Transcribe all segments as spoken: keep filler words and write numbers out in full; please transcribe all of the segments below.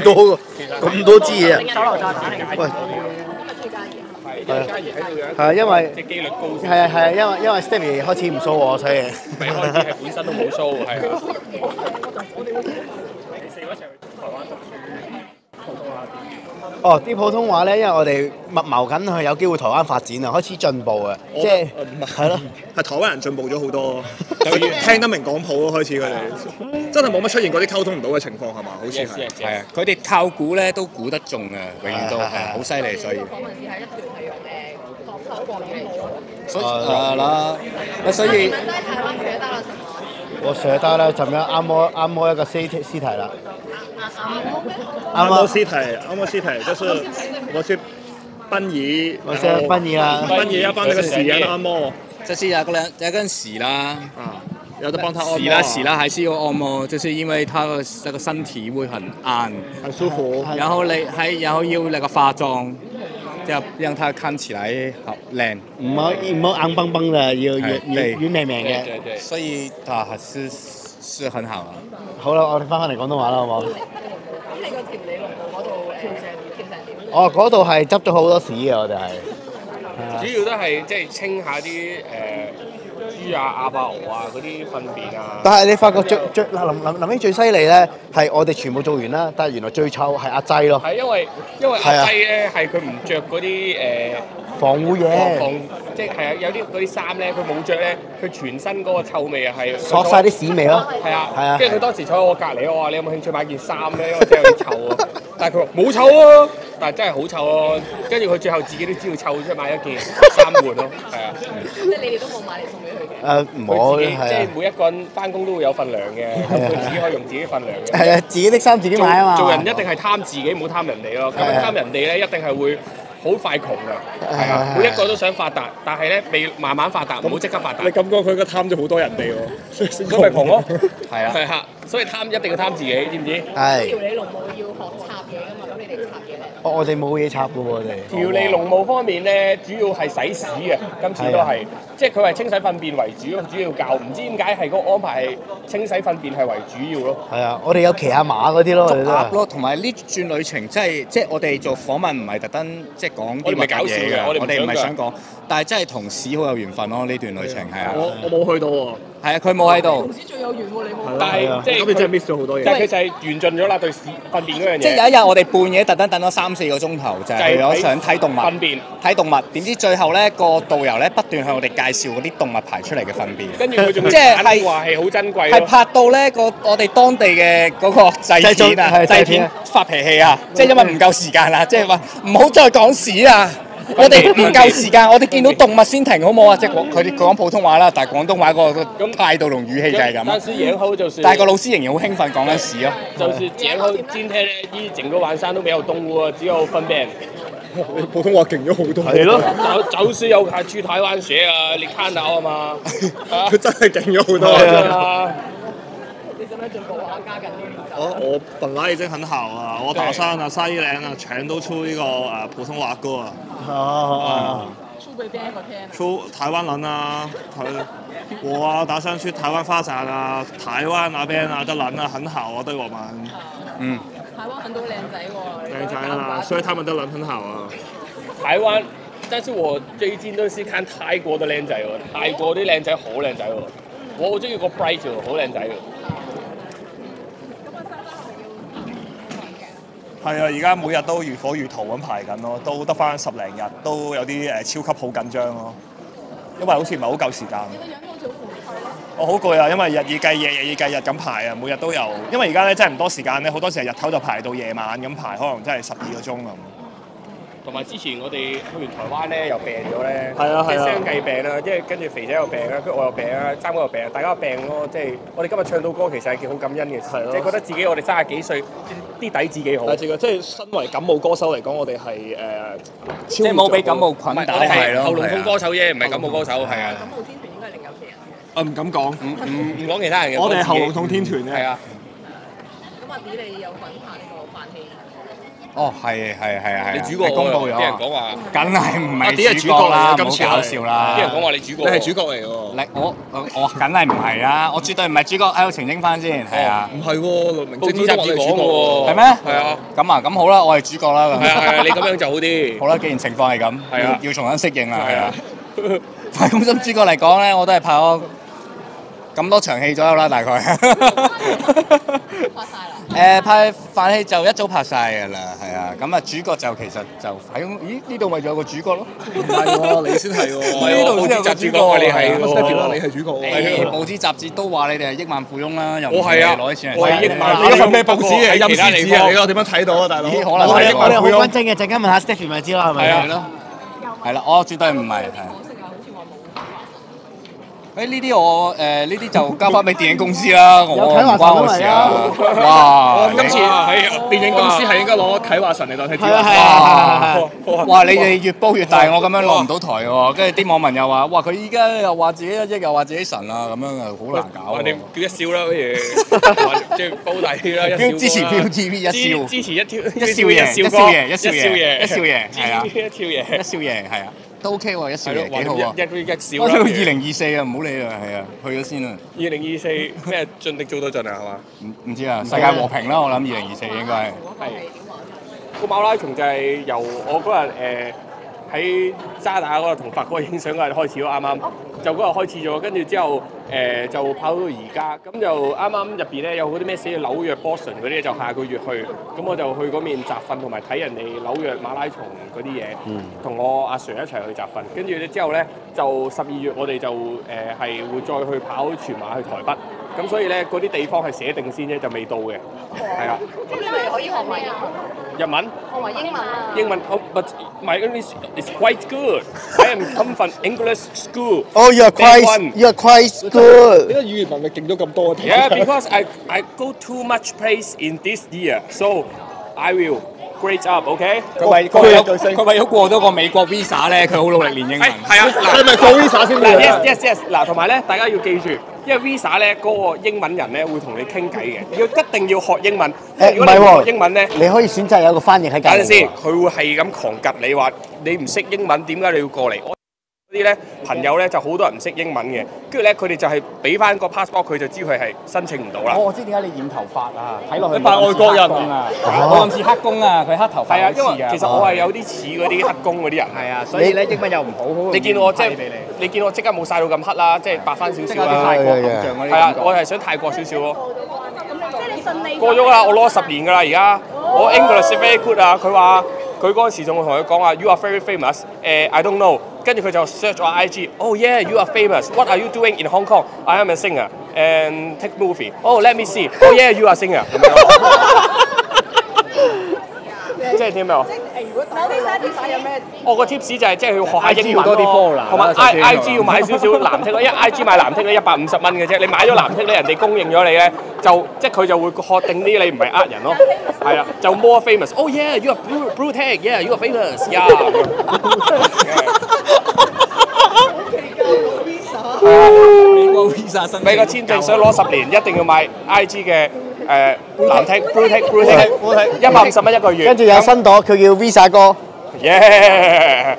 咁多咁多支嘢啊！ 手榴炸彈嚟嘅。 喂， 係加熱喺度樣， 係啊，因為即係機率高少。 係啊係啊，因為因為 Stephy 開始唔騷我，所以唔係開始係本身都冇 show，係啊。你四個一齊去台灣讀書，普通話點？ 哦，啲普通話咧，因為我哋密謀緊佢有機會台灣發展啊，開始進步啊，即係係咯， 係台灣人進步咗好多，就聽得明廣普咯，開始佢哋真係冇乜出現嗰啲溝通唔到嘅情況係嘛？好似係係啊，佢哋靠估咧都估得中啊，永遠都係好犀利，所以。 訪問試下一條係用誒廣州國語嚟。 所以啊啦，那所以。 你們在台灣學到了什麼？ 我學到了怎麼樣按摩按摩一個屍體屍體啦。 按摩屍體，按摩屍體就是我去殯儀， 我去殯儀啦， 殯儀要幫那個死人按摩。 就是有個人有個人死啦， 啊，有得幫他按摩。 死啦死啦，還是要按摩，就是因為他個那個身體會很硬， 很舒服。 然後你還然後要那個化妝，就讓他看起來好靚。 唔好唔好硬崩崩嘅，要要對軟軟命命嘅。 對對。 所以啊，是是很好啊。 好啦，我哋翻返嚟廣東話啦，好冇？ 咁你個調理龍舞嗰度誒跳成點？ 哦，嗰度係執咗好多屎嘅，我哋係。 主要都係即係清下啲誒豬啊、鴨啊、鵝啊嗰啲糞便啊。 但係你發覺最最嗱臨臨臨尾最犀利咧，係我哋全部做完啦，但係原來最臭係阿劑咯。 係因為因為阿劑咧係佢唔着嗰啲誒防護嘢， 防即係係啊有啲嗰啲衫咧，佢冇着咧，佢全身嗰個臭味啊係索晒啲屎味咯。 係啊， 係啊。 跟住佢當時坐喺我隔離，我話你有冇興趣買件衫咧？因為真係有啲臭啊。但係佢話冇臭啊，但係真係好臭啊。跟住佢最後自己都知道臭，即係買一件衫換咯。係啊。 即係你哋都冇買嚟送俾佢嘅。 誒唔好， 佢自己係啊。 即係每一個人翻工都會有份糧嘅，佢自己可以用自己份糧嘅。 係啊，自己的衫自己買啊嘛。 做人一定係貪自己，唔好貪人哋咯。咁樣貪人哋咧，一定係會好快窮㗎。係啊，每一個都想發達，但係咧未慢慢發達，唔好即刻發達。 你感覺佢個貪咗好多人哋喎，所以先所以咪窮咯。 係啊。 係啊，所以貪一定要貪自己，知唔知？ 係。 調理龍舞要學插嘢㗎嘛，咁你哋插嘢咧？ 我我哋冇嘢插㗎喎，我哋。 調理龍務方面咧，主要係洗屎嘅，今次都係，即係佢係清洗糞便為主，主要教。唔知點解係嗰個安排係清洗糞便係為主要咯。 係啊，我哋有騎下馬嗰啲咯，我哋都係。 咯，同埋呢轉旅程真係即係我哋做訪問唔係特登即係講啲我哋唔係搞笑嘅， 我我哋哋唔係想講，但係真係同屎好有緣分咯。呢段旅程係啊。 我我冇去到喎。 係啊，佢冇喺度。 同時最有緣喎，你冇。 但係即係佢真係 miss 咗好多嘢。 但係佢就係完盡咗啦，對屎糞便嗰樣嘢。 即係有一日我哋半夜特登等咗三四個鐘頭，就係為咗想睇動物。 糞便。 睇動物，點知最後咧個導遊咧不斷向我哋介紹嗰啲動物排出嚟嘅糞便。 跟住佢仲即係話係好珍貴。 係拍到咧個我哋當地嘅嗰個製片啊，製片發脾氣啊！即係因為唔夠時間啦，即係話唔好再講屎啦！我哋唔夠時間，我哋見到動物先停好冇啊！即係佢哋講普通話啦，但係廣東話個個態度同語氣就係咁。 但是然後就是， 但係個老師仍然好興奮講緊屎咯。 就是然後今天呢，一整個晚上都沒有動物，只有糞便。 你普通話勁咗好多。 係咯， 就就是有係去台灣學啊，你看到啊嘛。 佢真係勁咗好多。 啊！ 你使唔使進步啊？加緊啲練習。 我我本來已經很好啊，我打算啊下一年啊全都出呢個誒普通話歌啊。 哦。 出俾邊一個聽啊？ 出台灣人啊，台我啊打算去台灣發展啊，台灣那邊啊的人啊很好啊，對我們。 嗯。 台灣很多靚仔喎。 靚仔啊，所以他們的人很好啊。 台灣，但是我最近都是看泰國的靚仔喎，泰國啲靚仔好靚仔喎，我好中意個 Bright 喎，好靚仔喎。 係啊，而家每日都如火如荼咁排緊咯，都得翻十零日，都有啲誒、呃、超級好緊張咯，因為好似唔係好夠時間。我好攰啊，因為日以繼夜、夜以繼日咁排啊，每日都有。因為而家咧真係唔多時間咧，好多時係日頭就排到夜晚咁排，可能真係十二個鐘咁。 同埋之前我哋去完台灣咧，又病咗咧， 係啊係啊即係相繼病啦，即係跟住肥仔又病啦，跟住我又病啦，三個又病，大家又病咯，即係我哋今日唱到歌其實係件好感恩嘅事，即係覺得自己我哋三十幾歲啲底子幾好。 但係即係身為感冒歌手嚟講，我哋係誒即係冇俾感冒菌打係咯， 喉嚨痛歌手啫，唔係感冒歌手，係啊。 感冒天團應該係另有其人。 啊唔敢講， 唔唔唔講其他人嘅。 我哋係喉嚨痛天團嘅。 係啊。 咁阿 D 你有份拍呢個飯戲？ 哦，係係係係。 你主角公佈咗， 啲人講話， 梗係唔係啲係主角啦，唔好主角嚟嘅今次係搞笑啦。 啲人講話你主角， 你係主角嚟喎。 你我我我梗係唔係啦，我絕對唔係主角，喺度澄清翻先，係啊。 唔係喎，明報紙雜誌講嘅嘅喎， 係咩？ 係啊， 咁啊，咁好啦，我係主角啦。 係啊係啊，你咁樣就好啲。 好啦，既然情況係咁， 係啊要要重新適應啦，係係啊啊。快攻心主角嚟講咧，我都係拍咗咁多場戲左右啦，大概。 發晒啦。 誒拍飯戲就一早拍晒㗎啦，係啊。咁啊主角就其實就喺咦呢度咪仲有個主角咯？ 唔係喎，你先係喎。 唔係喎，報紙雜誌講話你係咁 Stephy 啦， 喎。 你係主角喎。 誒報紙雜誌都話你哋係億萬富翁啦，又唔我係啊攞啲錢嚟我係億萬你嗰份咩報紙啊？陰喺其他地司紙啊？ 方你我點樣睇到啊，大佬？ 咦可能我哋我哋好億萬富翁均真嘅，陣間問下 Stephy 咪知啦，係咪？ 係啊咯，係啦，我絕對唔係係。誒呢啲我誒呢啲就交翻俾電影公司啦，我唔關我事啊！哇！ 今次喺電影公司係應該攞啟華神嚟代替係啊係子啊哇！哇！你哋越煲越大，我咁樣落唔到台喎。跟住啲網民又話：哇！佢依家又話自己一億，又話自己神啊，咁樣啊，好難搞喎。 你叫一笑啦，不如即係煲底啦，一笑。 支持 Viu T V 一笑， 支持一跳一少爺，一少爺，一少爺，一少爺，係啊， 一跳爺， 一少爺係啊，都 OK 喎，一少係咯， 爺幾好喎。 一一一笑我啦。 到二零二四啊，唔好理啦，係啊，去咗先啊。 二零二四咩盡力做到盡啊，係嘛？ 唔唔知啊，世界和平啦，我諗二零二四應該係。 係。個馬拉松就係由我嗰日誒喺渣打嗰度同法國影相嗰日開始咯，啱啱就嗰日開始咗，跟住之後誒、呃、就跑到而家，咁就啱啱入邊咧有嗰啲咩寫住紐約 Boston 嗰啲，就下個月去，咁我就去嗰面集訓同埋睇人哋紐約馬拉松嗰啲嘢，同、我阿 Sir 一齊去集訓，跟住咧之後咧就十二月我哋就誒係、會再去跑全馬去台北。咁所以咧，嗰啲地方係寫定先啫，就未到嘅，係啊。 咁你咪可以學埋英文， 日文、 學埋英文啊！ 英文，哦，but my English is quite good. I am come from English school. Oh, you are Day quite one. you are quite good. 點解語言能力勁咗咁多？ Yeah, because I I go too much place in this year, so I will grade up. OK？ 佢為佢為咗佢為咗過咗個美國 visa 咧，佢好努力練英文。 係係啊，嗱， 你咪過 visa 先嗱嘅。 ，yes yes yes，嗱，同埋咧，大家要記住，因為 visa 咧嗰個英文人咧會同你傾偈嘅，要一定要學英文。 誒如果你唔唔係喎學英文咧， 你可以選擇有個翻譯喺隔離等陣先喎。， 佢會係咁狂及你話你唔識英文，點解你要過嚟？我嗰啲咧朋友咧就好多人唔識英文嘅，跟住咧佢哋就係俾翻個 passport，佢就知佢係申請唔到啦。 哦，我知點解你染頭髮啊，睇落去你扮外國人啊，冇咁似黑工啊，佢黑頭髮係啊，因好似㗎為其實我係有啲似嗰啲黑工嗰啲人。 係啊，所以咧英文又唔好，好你見我即係俾你， 你見我即刻冇晒到咁黑啦，即係白翻少即少啦。 刻啲泰國偶像嗰啲係啊感，覺我係想泰國少少咯。 即係你順利過咗㗎啦，我攞咗十年㗎啦，而家我 English very good 啊。佢話佢嗰陣時仲同佢講話 ，You are very famous。誒，I don't know。跟住佢就 search 我 I G。Oh yeah, you are famous. What are you doing in Hong Kong? I am a singer and take movie. Oh, let me see. Oh yeah, you are singer 咁樣。即係點樣？ 某啲沙啲有咩？ 我個 tips 就係即係要學下英文多啲 follow 啦同埋首 I 先 I G 要買少少藍剔咯，因為 I G 買藍剔咧一百五十蚊嘅啫，你買咗藍剔咧，人哋公認咗你咧，就即係佢就會確定啲你唔係呃人咯，係啊，就 more famous。Oh yeah, you are blue blue tag, yeah, you are famous, yeah。 美國 visa 申請美國簽證想攞十年，一定要買 I G 嘅誒藍剔 blue tag blue tag，一百五十蚊一個月。 跟住有新朵，佢叫 Visa 哥。 Yeah。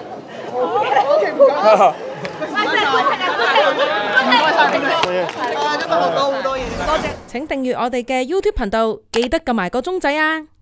請訂閱我哋嘅 YouTube 頻道，記得撳埋個鐘仔啊！